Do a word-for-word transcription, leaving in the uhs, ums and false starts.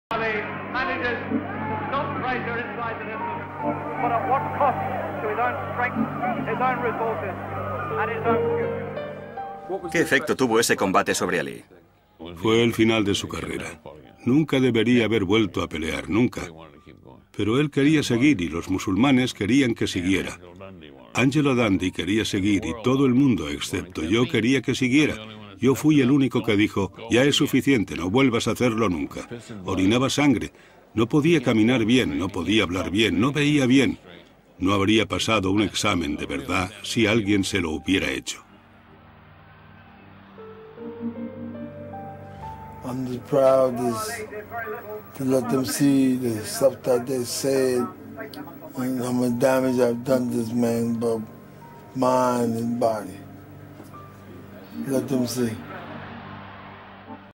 The managers not Fraser inside the distance, but at what cost to his own strength, his own resources, and his own future. ¿Qué efecto tuvo ese combate sobre Ali? Fue el final de su carrera. Nunca debería haber vuelto a pelear, nunca. Pero él quería seguir y los musulmanes querían que siguiera. Angelo Dundee quería seguir y todo el mundo, excepto yo, quería que siguiera. Yo fui el único que dijo, ya es suficiente, no vuelvas a hacerlo nunca. Orinaba sangre. No podía caminar bien, no podía hablar bien, no veía bien. No habría pasado un examen de verdad si alguien se lo hubiera hecho. I'm just proud this, to let them see the stuff that they said and how much damage I've done to this man, both mind and body. Let them see.